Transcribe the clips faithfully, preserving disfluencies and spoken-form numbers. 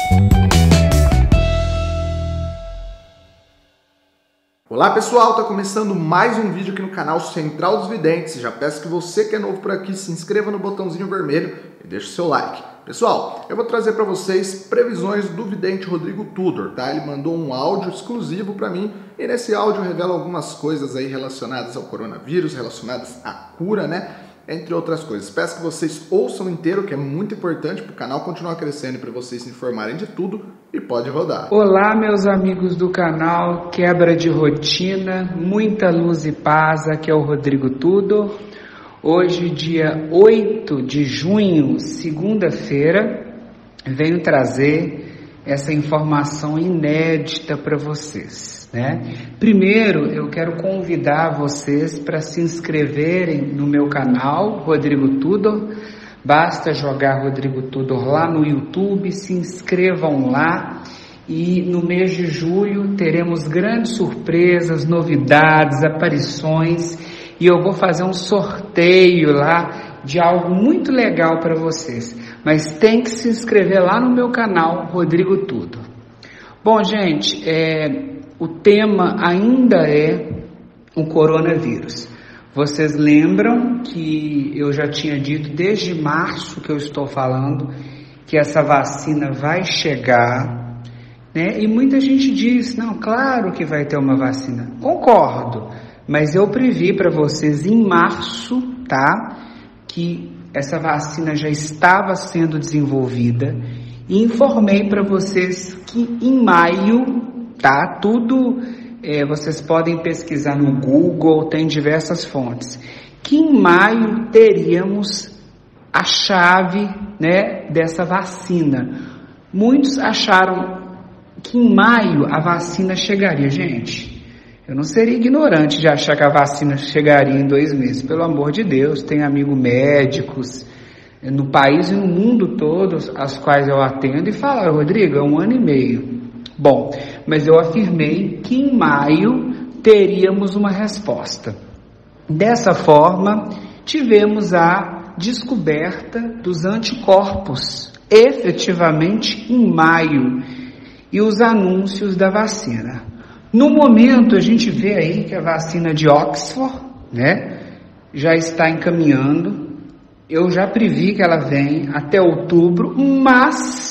Olá pessoal, está começando mais um vídeo aqui no canal Central dos Videntes. Já peço que você que é novo por aqui se inscreva no botãozinho vermelho e deixe o seu like. Pessoal, eu vou trazer para vocês previsões do vidente Rodrigo Tudor, tá? Ele mandou um áudio exclusivo para mim e nesse áudio revela algumas coisas aí relacionadas ao coronavírus, relacionadas à cura, né? Entre outras coisas. Peço que vocês ouçam inteiro, que é muito importante para o canal continuar crescendo e para vocês se informarem de tudo, e pode rodar. Olá meus amigos do canal Quebra de Rotina, muita luz e paz, aqui é o Rodrigo Tudor. Hoje, dia oito de junho, segunda-feira, venho trazer essa informação inédita para vocês. Né? Primeiro, eu quero convidar vocês para se inscreverem no meu canal, Rodrigo Tudor. Basta jogar Rodrigo Tudor lá no YouTube, se inscrevam lá. E no mês de julho teremos grandes surpresas, novidades, aparições. E eu vou fazer um sorteio lá de algo muito legal para vocês. Mas tem que se inscrever lá no meu canal, Rodrigo Tudor. Bom, gente, é... o tema ainda é o coronavírus. Vocês lembram que eu já tinha dito desde março que eu estou falando que essa vacina vai chegar, né? E muita gente diz, não, claro que vai ter uma vacina. Concordo, mas eu previ para vocês em março, tá? Que essa vacina já estava sendo desenvolvida e informei para vocês que em maio, tá? Tudo é, vocês podem pesquisar no Google, tem diversas fontes. Que em maio teríamos a chave, né, dessa vacina. Muitos acharam que em maio a vacina chegaria. Gente, eu não seria ignorante de achar que a vacina chegaria em dois meses. Pelo amor de Deus, tenho amigos médicos no país e no mundo todo, as quais eu atendo, e falaram, Rodrigo, é um ano e meio. Bom, mas eu afirmei que em maio teríamos uma resposta. Dessa forma, tivemos a descoberta dos anticorpos, efetivamente em maio, e os anúncios da vacina. No momento, a gente vê aí que a vacina de Oxford, né, já está encaminhando. Eu já previ que ela vem até outubro, mas...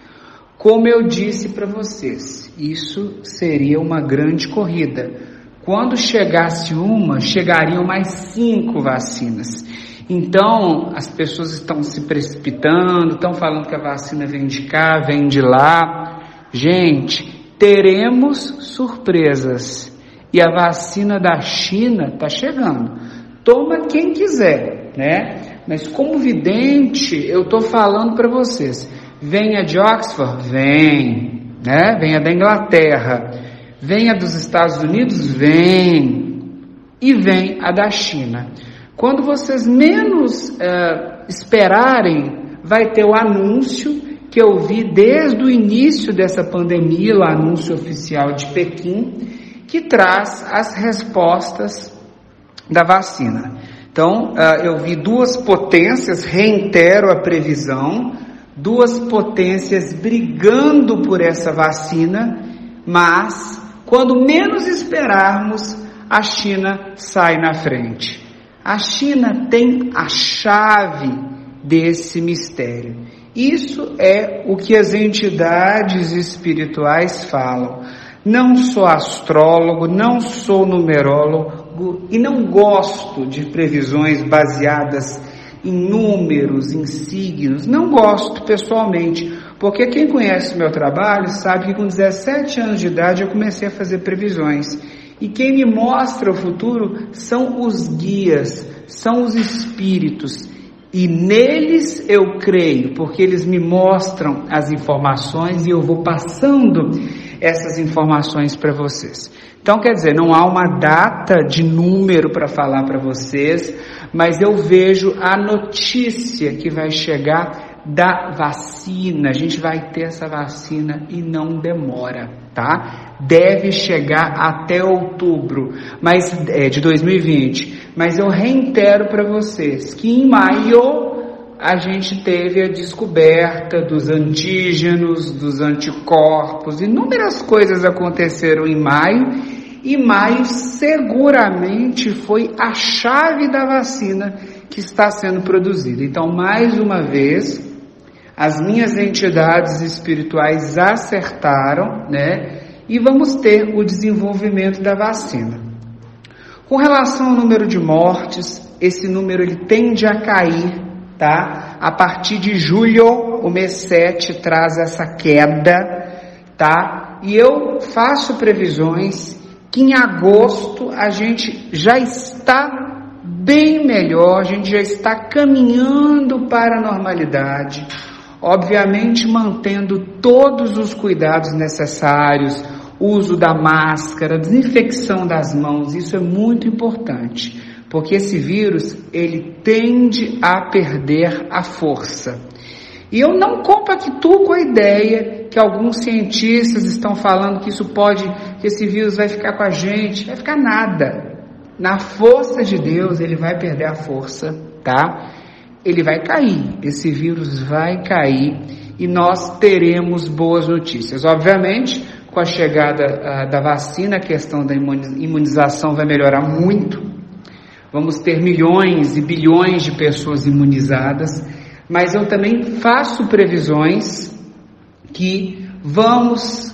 como eu disse para vocês, isso seria uma grande corrida. Quando chegasse uma, chegariam mais cinco vacinas. Então, as pessoas estão se precipitando, estão falando que a vacina vem de cá, vem de lá. Gente, teremos surpresas. E a vacina da China está chegando. Toma quem quiser, né? Mas como vidente, eu estou falando para vocês. Venha de Oxford? Vem, né? Venha da Inglaterra, venha dos Estados Unidos? Vem, e vem a da China. Quando vocês menos uh, esperarem, vai ter o anúncio que eu vi desde o início dessa pandemia, o anúncio oficial de Pequim, que traz as respostas da vacina. Então, uh, eu vi duas potências, reitero a previsão, duas potências brigando por essa vacina, mas quando menos esperarmos, a China sai na frente. A China tem a chave desse mistério. Isso é o que as entidades espirituais falam. Não sou astrólogo, não sou numerólogo e não gosto de previsões baseadas em números, em signos. Não gosto pessoalmente, porque quem conhece o meu trabalho sabe que com dezessete anos de idade eu comecei a fazer previsões. E quem me mostra o futuro são os guias, são os espíritos. E neles eu creio, porque eles me mostram as informações e eu vou passando essas informações para vocês. Então, quer dizer, não há uma data de número para falar para vocês, mas eu vejo a notícia que vai chegar da vacina. A gente vai ter essa vacina e não demora, tá? Deve chegar até outubro mas, é, de dois mil e vinte. Mas eu reitero para vocês que em maio a gente teve a descoberta dos antígenos, dos anticorpos, inúmeras coisas aconteceram em maio, e maio seguramente foi a chave da vacina que está sendo produzida. Então, mais uma vez, as minhas entidades espirituais acertaram, né? E vamos ter o desenvolvimento da vacina. Com relação ao número de mortes, esse número ele tende a cair, tá? A partir de julho, o mês sete traz essa queda, tá? E eu faço previsões que em agosto a gente já está bem melhor, a gente já está caminhando para a normalidade, obviamente mantendo todos os cuidados necessários, uso da máscara, desinfecção das mãos, isso é muito importante, porque esse vírus, ele tende a perder a força. E eu não compactuo com a ideia que alguns cientistas estão falando que isso pode, que esse vírus vai ficar com a gente, vai ficar nada. Na força de Deus, ele vai perder a força, tá? Ele vai cair, esse vírus vai cair e nós teremos boas notícias. Obviamente, com a chegada uh, da vacina, a questão da imunização vai melhorar muito. Vamos ter milhões e bilhões de pessoas imunizadas, mas eu também faço previsões que vamos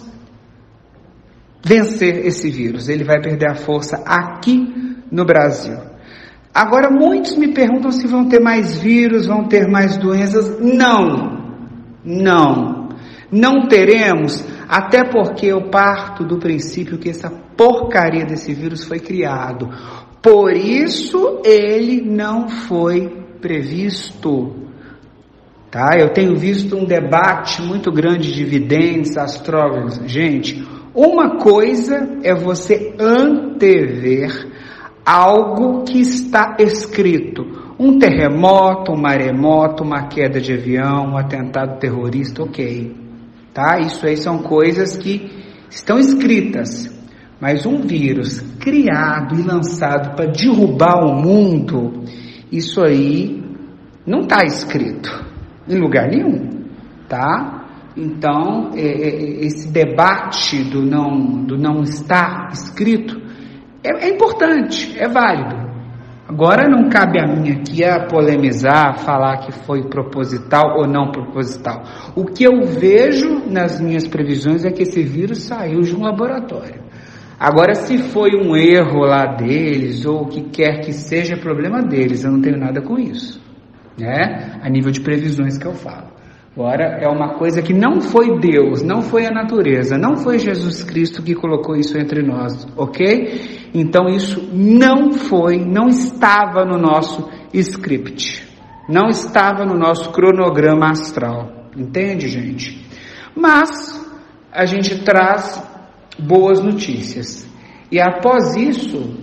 vencer esse vírus. Ele vai perder a força aqui no Brasil. Agora, muitos me perguntam se vão ter mais vírus, vão ter mais doenças. Não, não, não teremos, até porque eu parto do princípio que essa porcaria desse vírus foi criado. Por isso, ele não foi previsto. Tá? Eu tenho visto um debate muito grande de videntes, astrólogos. Gente, uma coisa é você antever algo que está escrito. Um terremoto, um maremoto, uma queda de avião, um atentado terrorista, ok. Tá? Isso aí são coisas que estão escritas. Mas um vírus criado e lançado para derrubar o mundo, isso aí não está escrito em lugar nenhum, tá? Então, é, é, esse debate do não, do não estar escrito é, é importante, é válido. Agora não cabe a mim aqui a polemizar, falar que foi proposital ou não proposital. O que eu vejo nas minhas previsões é que esse vírus saiu de um laboratório. Agora, se foi um erro lá deles, ou o que quer que seja, problema deles, eu não tenho nada com isso, né? A nível de previsões que eu falo. Agora, é uma coisa que não foi Deus, não foi a natureza, não foi Jesus Cristo que colocou isso entre nós, ok? Então, isso não foi, não estava no nosso script, não estava no nosso cronograma astral, entende, gente? Mas, a gente traz boas notícias, e após isso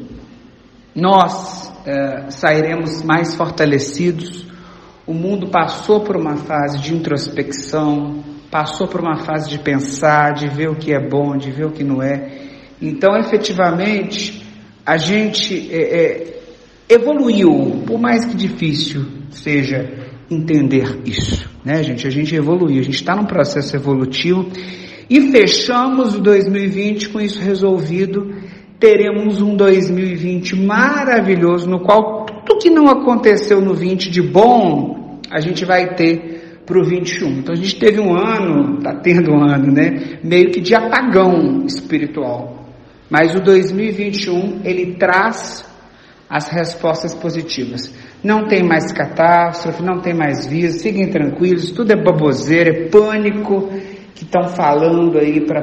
nós é, sairemos mais fortalecidos. O mundo passou por uma fase de introspecção, passou por uma fase de pensar, de ver o que é bom, de ver o que não é. Então, efetivamente, a gente é, é, evoluiu, por mais que difícil seja entender isso, né, gente? A gente evoluiu, a gente está num processo evolutivo. E fechamos o dois mil e vinte com isso resolvido. Teremos um dois mil e vinte maravilhoso, no qual tudo que não aconteceu no vinte de bom, a gente vai ter para o vinte e um. Então a gente teve um ano, está tendo um ano, né? Meio que de apagão espiritual. Mas o dois mil e vinte e um, ele traz as respostas positivas. Não tem mais catástrofe, não tem mais vírus, fiquem tranquilos, tudo é baboseira, é pânico que estão falando aí para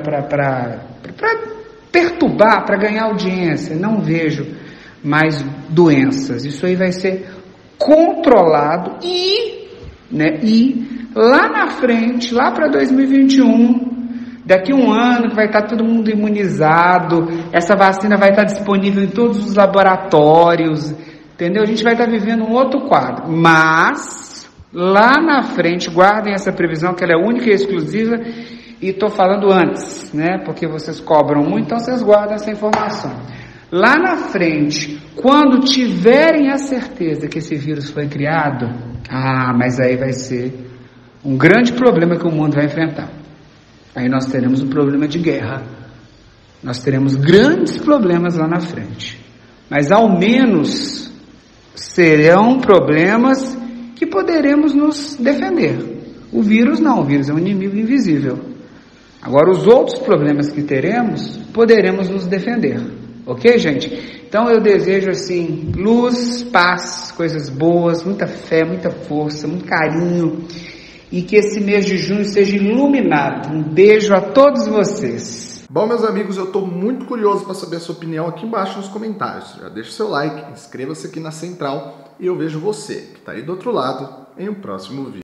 perturbar, para ganhar audiência. Não vejo mais doenças. Isso aí vai ser controlado e, né, e lá na frente, lá para dois mil e vinte e um, daqui a um ano que vai estar todo mundo imunizado, essa vacina vai estar disponível em todos os laboratórios, entendeu? A gente vai estar vivendo um outro quadro, mas lá na frente, guardem essa previsão que ela é única e exclusiva, e estou falando antes, né? Porque vocês cobram muito, então vocês guardam essa informação. Lá na frente, quando tiverem a certeza que esse vírus foi criado, Ah, mas aí vai ser um grande problema que o mundo vai enfrentar. Aí nós teremos um problema de guerra. Nós teremos grandes problemas lá na frente. Mas ao menos serão problemas que poderemos nos defender. O vírus não, o vírus é um inimigo invisível. Agora os outros problemas que teremos, poderemos nos defender. Ok, gente? Então eu desejo assim, luz, paz, coisas boas, muita fé, muita força, muito carinho. E que esse mês de junho seja iluminado. Um beijo a todos vocês. Bom, meus amigos, eu estou muito curioso para saber a sua opinião aqui embaixo nos comentários. Já deixa o seu like, inscreva-se aqui na Central e eu vejo você, que está aí do outro lado, em um próximo vídeo.